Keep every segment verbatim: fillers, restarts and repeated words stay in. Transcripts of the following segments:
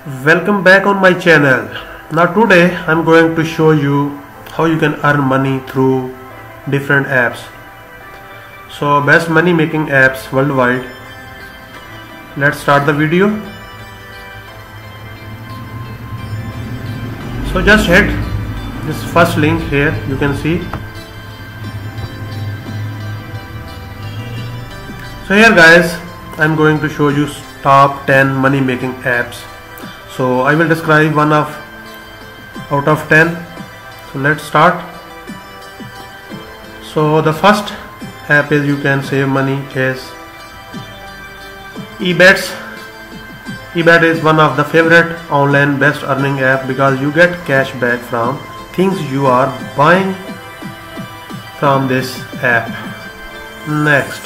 Welcome back on my channel. Now today I'm going to show you how you can earn money through different apps. So best money making apps worldwide. Let's start the video. So just hit this first link here, you can see. So here guys, I'm going to show you top ten money making apps. So I will describe one of out of ten. So let's start. So the first app is you can save money is eBets. eBet is one of the favorite online best earning app because you get cash back from things you are buying from this app. Next,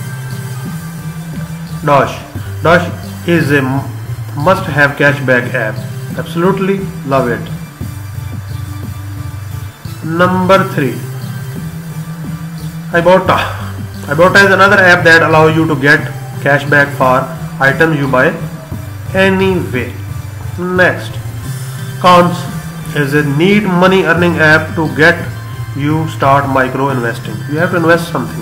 Dosh. Dosh is a must-have cashback app. Absolutely love it. Number three, Ibotta. Ibotta is another app that allows you to get cashback for items you buy anyway. Next, Cons is a neat money earning app to get you start micro investing. You have to invest something.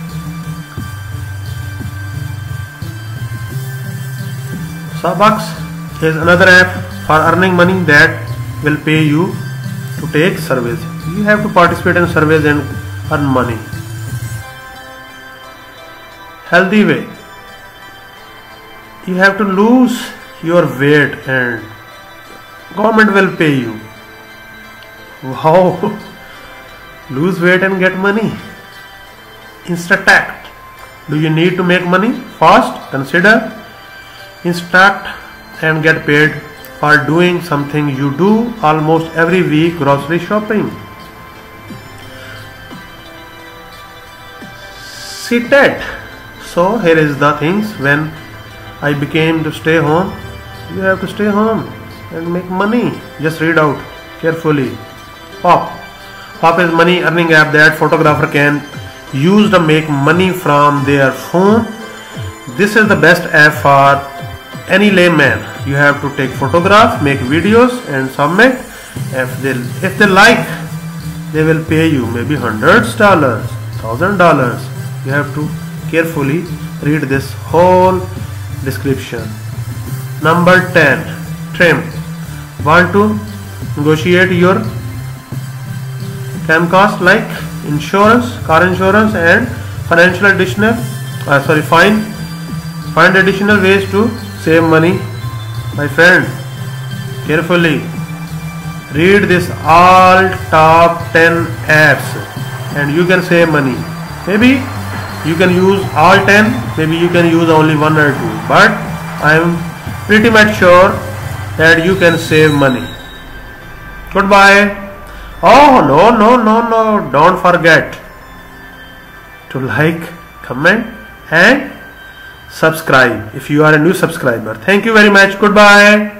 Starbucks is another app for earning money that will pay you to take surveys. You have to participate in surveys and earn money. Healthy Way. You have to lose your weight and government will pay you. Wow! Lose weight and get money. Instatact. Do you need to make money fast? Consider Instacart and get paid for doing something you do almost every week, grocery shopping. Citat. So here is the things when I became to stay home. You have to stay home and make money. Just read out carefully. Pop. Pop is money earning app that photographer can use to make money from their phone. This is the best app for any layman. You have to take photographs, make videos and submit. If they if they like, they will pay you maybe hundreds dollars, thousand dollars. You have to carefully read this whole description. Number ten, Trim. Want to negotiate your claim cost like insurance, car insurance and financial additional uh, sorry fine find additional ways to save money. My friend, carefully read this all top ten apps and you can save money. Maybe you can use all ten, maybe you can use only one or two, but I am pretty much sure that you can save money. Goodbye. Oh no no no no, don't forget to like, comment and subscribe if you are a new subscriber. Thank you very much. Goodbye.